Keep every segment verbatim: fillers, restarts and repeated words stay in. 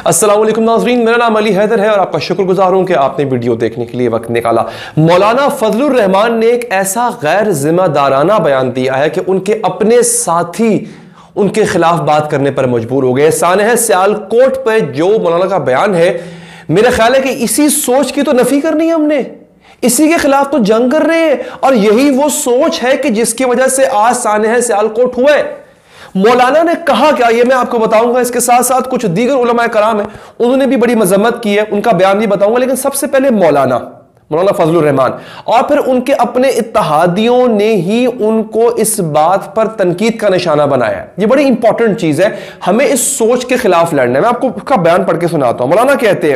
अस्सलाम वालेकुम नाज़रीन, मेरा नाम अली हैदर है और आपका शुक्रगुजार हूं कि आपने वीडियो देखने के लिए वक्त निकाला। मौलाना फजलुर रहमान ने एक ऐसा गैर जिम्मेदाराना बयान दिया है कि उनके अपने साथी उनके खिलाफ बात करने पर मजबूर हो गए। सानह सियालकोट पर जो मौलाना का बयान है, मेरा ख्याल है कि इसी सोच की तो नफी करनी है हमने, इसी के खिलाफ तो जंग कर रहे हैं और यही वो सोच है कि जिसकी वजह से आज सानह सियालकोट हुआ है। मौलाना ने कहा क्या, ये मैं आपको बताऊंगा। इसके साथ साथ कुछ दीगर उलमाए कराम है, उन्होंने भी बड़ी मजम्मत की है, उनका बयान भी बताऊंगा। लेकिन सबसे पहले मौलाना मौलाना फजलुर रहमान और फिर उनके अपने इत्तेहादियों ने ही उनको इस बात पर तनकीद का निशाना बनाया है। ये बड़ी इंपॉर्टेंट चीज है, हमें इस सोच के खिलाफ लड़ना है। मैं आपको उसका बयान पढ़ के सुनाता हूं। मौलाना कहते हैं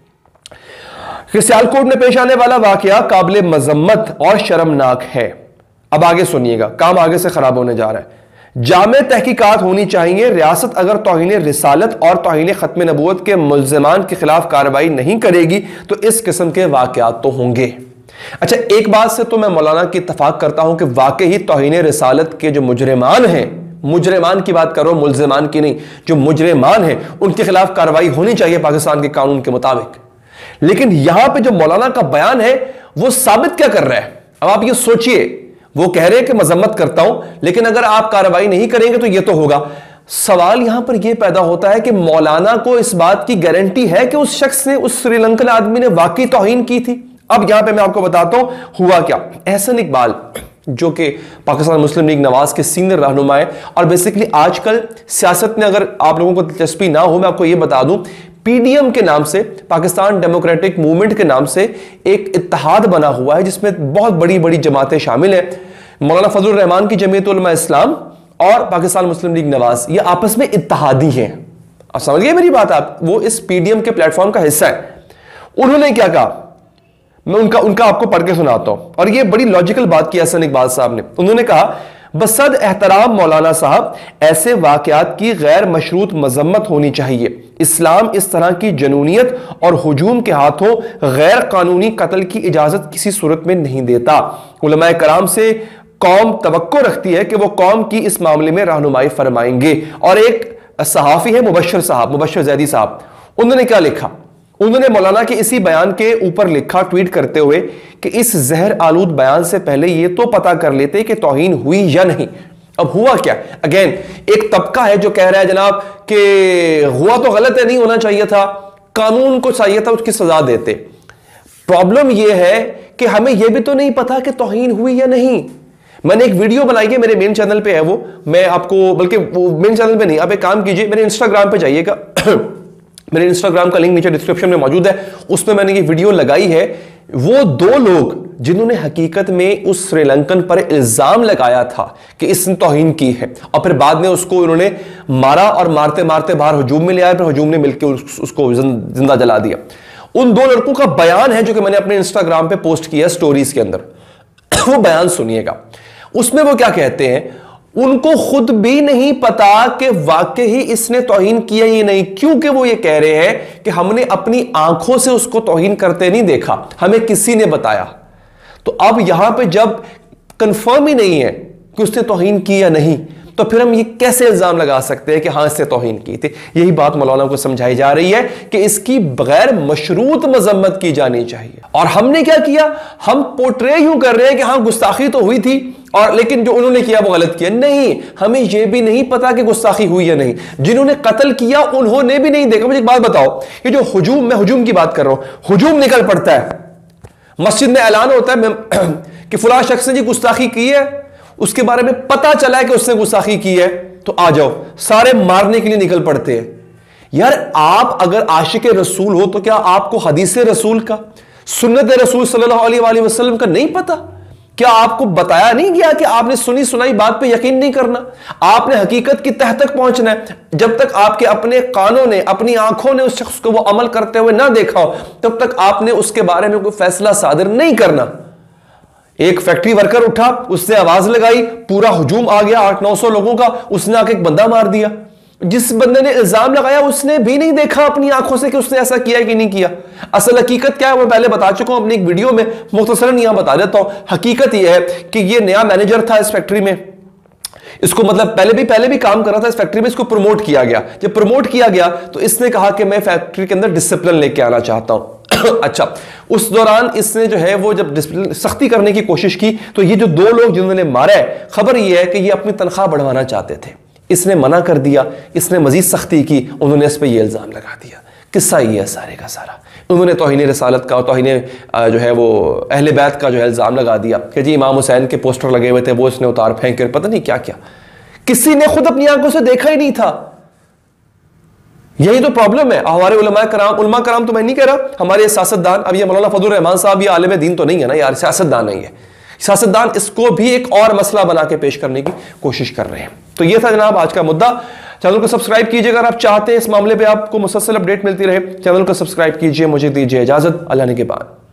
कि सियालकोट में पेश आने वाला वाकया काबिल मजम्मत और शर्मनाक है। अब आगे सुनिएगा, काम आगे से खराब होने जा रहा है। जामे तहकीकात होनी चाहिए। रियासत अगर तौहीन रिसालत और तौहीन खत्म नबूवत के मुल्ज़िमान के खिलाफ कार्रवाई नहीं करेगी तो इस किस्म के वाकयात तो होंगे। अच्छा, एक बात से तो मैं मौलाना की इत्तफाक करता हूं कि वाकई ही तौहीन रिसालत के जो मुजरिमान हैं, मुजरिमान की बात करो, मुल्ज़िमान की नहीं, जो मुजरिमान हैं उनके खिलाफ कार्रवाई होनी चाहिए पाकिस्तान के कानून के मुताबिक। लेकिन यहां पर जो मौलाना का बयान है वो साबित क्या कर रहा है? अब आप ये सोचिए, वो कह रहे हैं कि मजम्मत करता हूं लेकिन अगर आप कार्रवाई नहीं करेंगे तो ये तो होगा। सवाल यहां पर यह पैदा होता है कि मौलाना को इस बात की गारंटी है कि उस शख्स ने, उस श्रीलंकन आदमी ने वाकई तौहीन की थी? अब यहां पे मैं आपको बताता हूं हुआ क्या। एहसन इकबाल जो कि पाकिस्तान मुस्लिम लीग नवाज के सीनियर रहनुमा है और बेसिकली आजकल सियासत में अगर आप लोगों को दिलचस्पी ना हो, मैं आपको यह बता दूं, पीडीएम के नाम से, पाकिस्तान डेमोक्रेटिक मूवमेंट के नाम से एक इत्तेहाद बना हुआ है जिसमें बहुत बड़ी बड़ी जमातें शामिल हैं। मौलाना फजलुर रहमान की जमीयत उलमा इस्लाम और पाकिस्तान मुस्लिम लीग नवाज ये आपस में इत्तेहादी हैं। आप समझ गए मेरी बात? आप वो इस पीडीएम के प्लेटफॉर्म का हिस्सा है। उन्होंने क्या कहा, मैं उनका उनका आपको पढ़ के सुनाता हूं और ये बड़ी लॉजिकल बात की एहसन इकबाल साहब ने। उन्होंने कहा, बसद एहतराम मौलाना साहब, ऐसे वाकयात की गैर मशरूत मजम्मत होनी चाहिए। इस्लाम इस तरह की जनूनियत और हुजूम के हाथों गैर कानूनी कत्ल की इजाजत किसी सूरत में नहीं देता। उलमाए कराम से कौम तवक्को रखती है कि वो कौम की इस मामले में रहनुमाई फरमाएंगे। और एक सहाफी है मुबश्शिर साहब, मुबश्शिर जैदी साहब, उन्होंने क्या लिखा? उन्होंने मौलाना के इसी बयान के ऊपर लिखा ट्वीट करते हुए कि इस जहर आलूद बयान से पहले ये तो पता कर लेते कि तौहीन हुई या नहीं। अब हुआ क्या? अगेन एक तबका है जो कह रहा है जनाब कि हुआ तो गलत है, नहीं होना चाहिए था, कानून को चाहिए था उसकी सजा देते। प्रॉब्लम यह है कि हमें यह भी तो नहीं पता कि तौहीन हुई या नहीं। मैंने एक वीडियो बनाई है, मेरे मेन चैनल पे है वो, मैं आपको, बल्कि वो मेन चैनल पे नहीं, आप एक काम कीजिए, मेरे इंस्टाग्राम पे जाइएगा मेरे इंस्टाग्राम का लिंक नीचे डिस्क्रिप्शन में मौजूद है, उसमें मैंने ये वीडियो लगाई है। वो दो लोग जिन्होंने हकीकत में उस श्रीलंकन पर इल्जाम लगाया था कि इसने तौहीन की है और फिर बाद में उसको उन्होंने मारा और मारते मारते बाहर हुजूम में ले आया, फिर हुजूम ने मिलकर उस, उसको जिंदा जला दिया। उन दो लड़कों का बयान है जो कि मैंने अपने इंस्टाग्राम पे पोस्ट किया स्टोरीज के अंदर। वो बयान सुनिएगा, उसमें वो क्या कहते हैं। उनको खुद भी नहीं पता कि वाकई ही इसने तौहीन किया ही नहीं, क्योंकि वो ये कह रहे हैं कि हमने अपनी आंखों से उसको तौहीन करते नहीं देखा, हमें किसी ने बताया। तो अब यहां पे जब कंफर्म ही नहीं है कि उसने तौहीन की या नहीं, तो फिर हम ये कैसे इल्जाम लगा सकते हैं कि हां इसने तौहीन की थी? यही बात मौलाना को समझाई जा रही है कि इसकी बगैर मशरूत मजम्मत की जानी चाहिए। और हमने क्या किया, हम पोर्ट्रे यूं कर रहे हैं कि हां गुस्ताखी तो हुई थी और लेकिन जो उन्होंने किया वो गलत किया। नहीं, हमें यह भी नहीं पता कि गुस्ताखी हुई या नहीं। जिन्होंने कत्ल किया उन्होंने भी नहीं देखा। मुझे एक बात बताओ, ये जो हुजूम, मैं हुजूम की बात कर रहा हूं, हुजूम निकल पड़ता है, मस्जिद में ऐलान होता है कि फलां शख्स ने जी गुस्ताखी की है, उसके बारे में पता चला है कि उसने गुस्ताखी की है, तो आ जाओ, सारे मारने के लिए निकल पड़ते हैं। यार आप अगर आशिक रसूल हो तो क्या आपको हदीस रसूल का, सुन्नत रसूल सल्लल्लाहु अलैहि वसल्लम का नहीं पता? क्या आपको बताया नहीं गया कि आपने सुनी सुनाई बात पे यकीन नहीं करना, आपने हकीकत की तह तक पहुंचना है? जब तक आपके अपने कानों ने, अपनी आंखों ने उस शख्स को वो अमल करते हुए ना देखा हो, तब तक आपने उसके बारे में कोई फैसला सादिर नहीं करना। एक फैक्ट्री वर्कर उठा, उसने आवाज लगाई, पूरा हुजूम आ गया आठ नौ सौ लोगों का, उसने आके एक बंदा मार दिया। जिस बंदे ने इल्जाम लगाया उसने भी नहीं देखा अपनी आंखों से कि उसने ऐसा किया कि नहीं किया। असल हकीकत क्या है वो पहले बता चुका हूं अपनी एक वीडियो में, मुख्तसरन यहां बता देता हूं। हकीकत यह है कि ये नया मैनेजर था इस फैक्ट्री में, اس کو مطلب پہلے بھی پہلے بھی کام کر رہا تھا اس فیکٹری میں, اس کو پروموٹ کیا گیا. جب پروموٹ کیا گیا تو اس نے کہا کہ میں فیکٹری کے اندر ڈسپلن لے کے آنا چاہتا ہوں. اچھا, اس دوران اس نے جو ہے وہ جب سختی کرنے کی کوشش کی تو یہ جو دو لوگ جنہوں نے مارا ہے, خبر یہ ہے کہ یہ اپنی تنخواہ بڑھوانا چاہتے تھے. اس نے منع کر دیا, اس نے مزید سختی کی, انہوں نے اس پہ یہ الزام لگا دیا. قصہ یہ ہے سارے کا سارا. انہوں نے توہین رسالت کا اور توہین جو ہے وہ اہل بیت کا جو ہے الزام لگا دیا کہ جی امام حسین کے پوسٹر لگے ہوئے تھے, وہ اس نے اتار پھینک کر پتہ نہیں کیا کیا. کسی نے خود اپنی آنکھوں سے دیکھا ہی نہیں تھا. یہی تو پرابلم ہے. ہمارے علماء کرام, علماء کرام تو میں نہیں کہہ رہا, ہمارے سیاستدان, اب یہ مولانا فضل الرحمان صاحب یہ عالم دین تو نہیں ہے نا یار, سیاستدان نہیں ہے. سیاستدان اس کو بھی ایک اور مسئلہ بنا کے پیش کرنے کی کوشش کر رہے ہیں. تو یہ تھا جناب آج کا مدعا. چینل کو سبسکرائب کیجئے اگر آپ چاہتے ہیں اس معاملے پہ آپ کو مسلسل اپڈیٹ ملتی رہے. چینل کو سبسکرائب کیجئے. مجھے دیجئے اجازت. اللہ نگہبان.